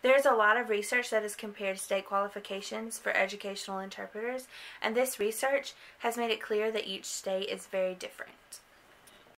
There's a lot of research that has compared state qualifications for educational interpreters, and this research has made it clear that each state is very different.